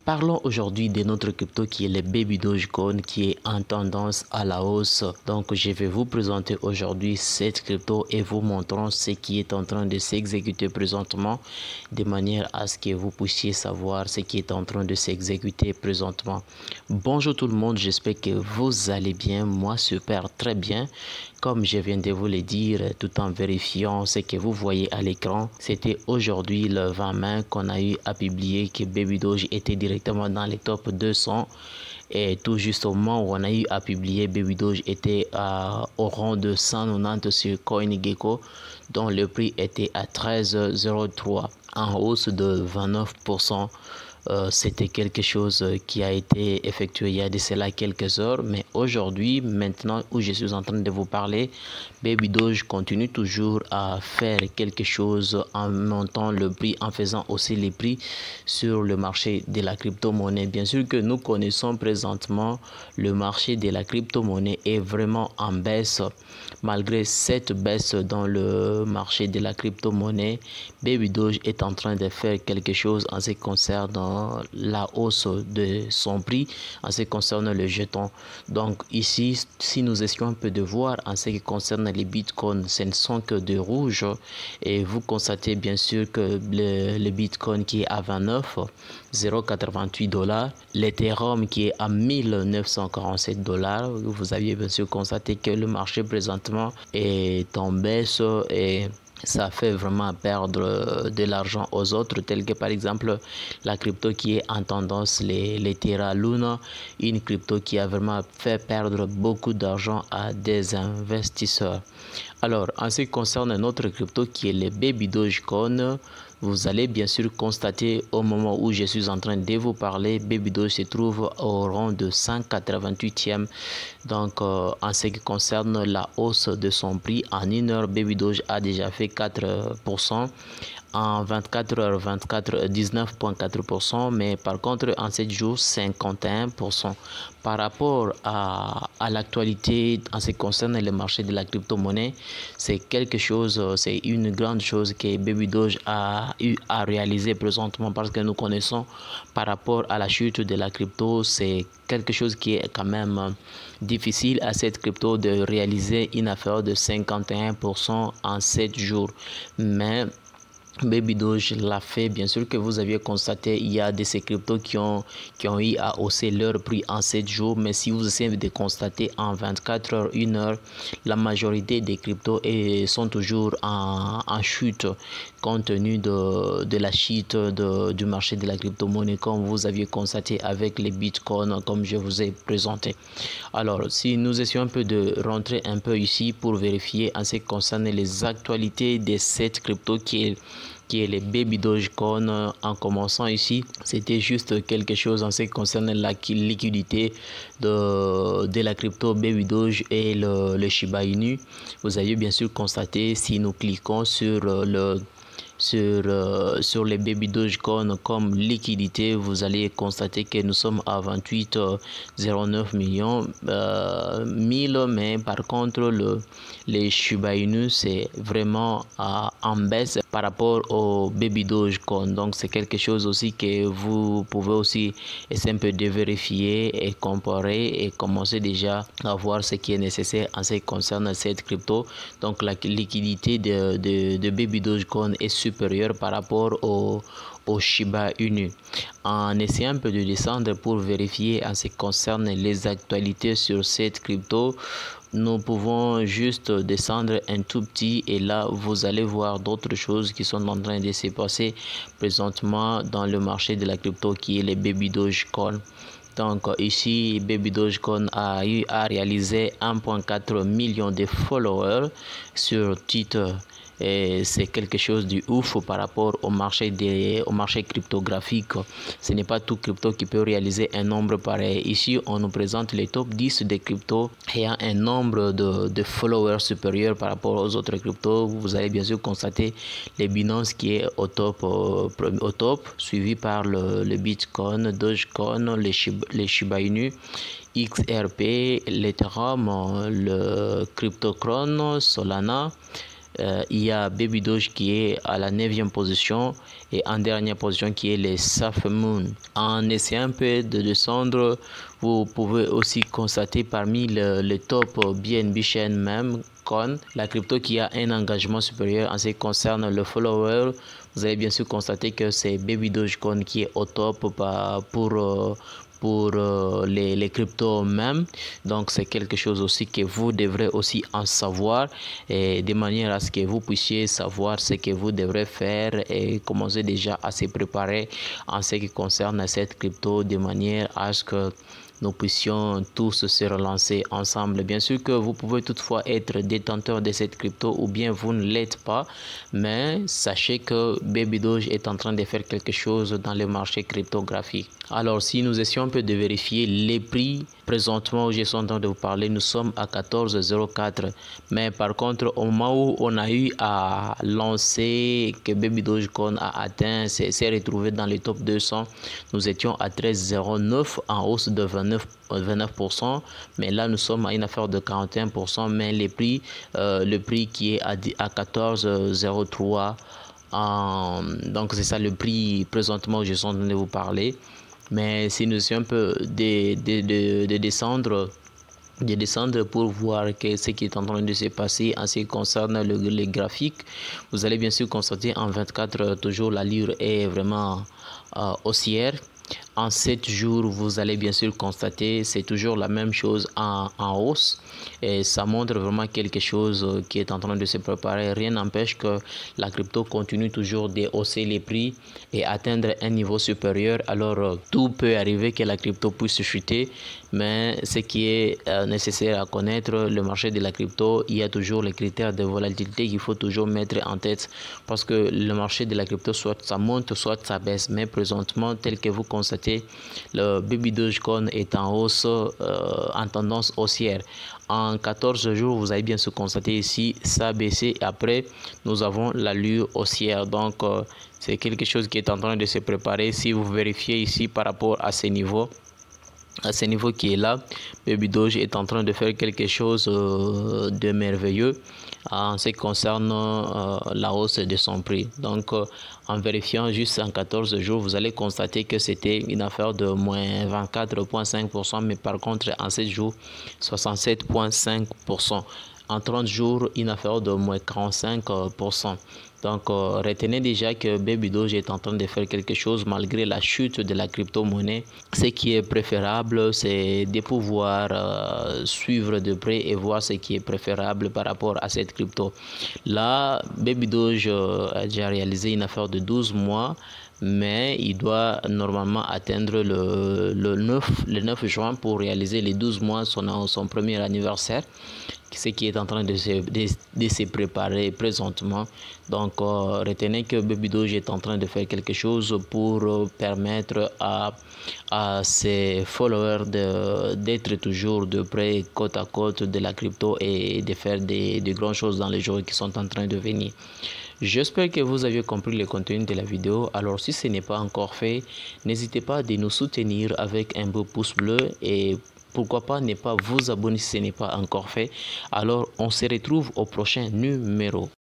Parlons aujourd'hui de notre crypto qui est le Baby Dogecoin qui est en tendance à la hausse. Donc je vais vous présenter aujourd'hui cette crypto et vous montrant ce qui est en train de s'exécuter présentement de manière à ce que vous puissiez savoir ce qui est en train de s'exécuter présentement. Bonjour tout le monde, j'espère que vous allez bien. Moi super très bien. Comme je viens de vous le dire tout en vérifiant ce que vous voyez à l'écran, c'était aujourd'hui le 20 mai qu'on a eu à publier que Baby Doge était directement dans les top 200 et tout juste au moment où on a eu à publier, Baby Doge était au rang de 190 sur CoinGecko dont le prix était à 13,03 en hausse de 29%. C'était quelque chose qui a été effectué il y a de cela quelques heures, mais aujourd'hui, maintenant où je suis en train de vous parler, Baby Doge continue toujours à faire quelque chose en montant le prix, en faisant aussi les prix sur le marché de la crypto-monnaie. Bien sûr que nous connaissons présentement le marché de la crypto-monnaie est vraiment en baisse. Malgré cette baisse dans le marché de la crypto-monnaie, Baby Doge est en train de faire quelque chose en ce qui concerne la hausse de son prix, en ce qui concerne le jeton. Donc ici, si nous essayons un peu de voir en ce qui concerne les bitcoins, ce ne sont que de rouge. Et vous constatez bien sûr que le bitcoin qui est à 29,088 $, l'Ethereum qui est à 1947 $. Vous aviez bien sûr constaté que le marché présentement est en baisse et ça fait vraiment perdre de l'argent aux autres, tels que par exemple la crypto qui est en tendance, les Terra Luna, une crypto qui a vraiment fait perdre beaucoup d'argent à des investisseurs. Alors, en ce qui concerne notre crypto qui est le Baby Dogecoin, vous allez bien sûr constater au moment où je suis en train de vous parler, Baby Doge se trouve au rang de 188e. Donc, en ce qui concerne la hausse de son prix, en une heure, Baby Doge a déjà fait 4%. En 24 heures, 19,4%, mais par contre en 7 jours, 51%. Par rapport à l'actualité en ce qui concerne le marché de la crypto-monnaie, c'est quelque chose, c'est une grande chose que Baby Doge a eu à réaliser présentement parce que nous connaissons par rapport à la chute de la crypto, c'est quelque chose qui est quand même difficile à cette crypto de réaliser une affaire de 51% en 7 jours. Mais Baby Doge l'a fait. Bien sûr que vous aviez constaté, il y a de ces cryptos qui ont eu à hausser leur prix en 7 jours, mais si vous essayez de constater en 24 heures, 1 heure, la majorité des cryptos sont toujours en chute compte tenu de la chute du marché de la crypto-monnaie, comme vous aviez constaté avec les bitcoins, comme je vous ai présenté. Alors, si nous essayons un peu de rentrer un peu ici pour vérifier en ce qui concerne les actualités de cette crypto qui est le Baby Dogecoin. En commençant ici, c'était juste quelque chose en ce qui concerne la liquidité de la crypto Baby Doge et le Shiba Inu. Vous avez bien sûr constaté, si nous cliquons sur les Baby Dogecoin comme liquidité, vous allez constater que nous sommes à 28,09 millions mais par contre les Shiba Inu c'est vraiment en baisse par rapport au Baby Dogecoin. Donc c'est quelque chose aussi que vous pouvez aussi essayer un peu de vérifier et comparer et commencer déjà à voir ce qui est nécessaire en ce qui concerne cette crypto. Donc la liquidité de Baby Dogecoin est supérieure par rapport au Shiba Inu. En essayant un peu de descendre pour vérifier en ce qui concerne les actualités sur cette crypto, nous pouvons juste descendre un tout petit et là vous allez voir d'autres choses qui sont en train de se passer présentement dans le marché de la crypto qui est les Baby Dogecoin. Donc ici, Baby Dogecoin a eu à réaliser 1,4 million de followers sur Twitter. Et c'est quelque chose de ouf par rapport au marché cryptographique. Ce n'est pas tout crypto qui peut réaliser un nombre pareil. Ici, on nous présente les top 10 des cryptos ayant un nombre de followers supérieur par rapport aux autres cryptos. Vous allez bien sûr constater les Binance qui est au top, suivi par le Bitcoin, Dogecoin, les Shiba Inu, XRP, l'Ethereum, le Cryptocron, Solana, il y a Baby Doge qui est à la 9e position et en dernière position qui est les Safemoon. En essayant un peu de descendre, vous pouvez aussi constater parmi le top BNB Chain même Coin, la crypto qui a un engagement supérieur en ce qui concerne le follower. Vous allez bien sûr constater que c'est Baby Dogecoin qui est au top pour les cryptos même. Donc c'est quelque chose aussi que vous devrez aussi en savoir, et de manière à ce que vous puissiez savoir ce que vous devrez faire et commencer déjà à se préparer en ce qui concerne cette crypto, de manière à ce que nous puissions tous se relancer ensemble. Bien sûr que vous pouvez toutefois être détenteur de cette crypto ou bien vous ne l'êtes pas, mais sachez que Baby Doge est en train de faire quelque chose dans le marché cryptographique. Alors si nous essayons un peu de vérifier les prix, présentement où je suis en train de vous parler, nous sommes à 14,04, mais par contre au moment où on a eu à lancer, que Baby Dogecoin a atteint, s'est retrouvé dans les top 200, nous étions à 13,09 en hausse de 29%, mais là nous sommes à une affaire de 41%, mais le prix qui est à 14,03, donc c'est ça le prix présentement où je suis en train de vous parler. Mais si nous essayons un peu de descendre pour voir ce qui est en train de se passer en ce qui concerne les graphiques, vous allez bien sûr constater en 24 heures toujours la livre est vraiment haussière. En 7 jours, vous allez bien sûr constater, c'est toujours la même chose en hausse, et ça montre vraiment quelque chose qui est en train de se préparer. Rien n'empêche que la crypto continue toujours de hausser les prix et atteindre un niveau supérieur. Alors tout peut arriver que la crypto puisse chuter, mais ce qui est nécessaire à connaître, le marché de la crypto, il y a toujours les critères de volatilité qu'il faut toujours mettre en tête, parce que le marché de la crypto, soit ça monte soit ça baisse, mais présentement tel que vous constatez, le Baby Dogecoin est en hausse, en tendance haussière. En 14 jours, vous allez bien se constater ici, ça a baissé et après nous avons l'allure haussière. Donc c'est quelque chose qui est en train de se préparer. Si vous vérifiez ici par rapport à ces niveaux, qui est là, Baby Doge est en train de faire quelque chose de merveilleux en ce qui concerne la hausse de son prix. Donc en vérifiant juste en 14 jours, vous allez constater que c'était une affaire de moins 24,5%, mais par contre en 7 jours 67,5%. En 30 jours, une affaire de moins 45%. Donc, retenez déjà que Baby Doge est en train de faire quelque chose malgré la chute de la crypto-monnaie. Ce qui est préférable, c'est de pouvoir suivre de près et voir ce qui est préférable par rapport à cette crypto. Là, Baby Doge a déjà réalisé une affaire de 12 mois, mais il doit normalement atteindre le 9 juin pour réaliser les 12 mois, son premier anniversaire, ce qui est en train de se préparer présentement. Donc retenez que Baby Doge est en train de faire quelque chose pour permettre à ses followers d'être toujours de près, côte à côte de la crypto, et de faire de grandes choses dans les jours qui sont en train de venir. J'espère que vous avez compris le contenu de la vidéo. Alors si ce n'est pas encore fait, n'hésitez pas à nous soutenir avec un beau pouce bleu, et pourquoi pas ne pas vous abonner si ce n'est pas encore fait. Alors on se retrouve au prochain numéro.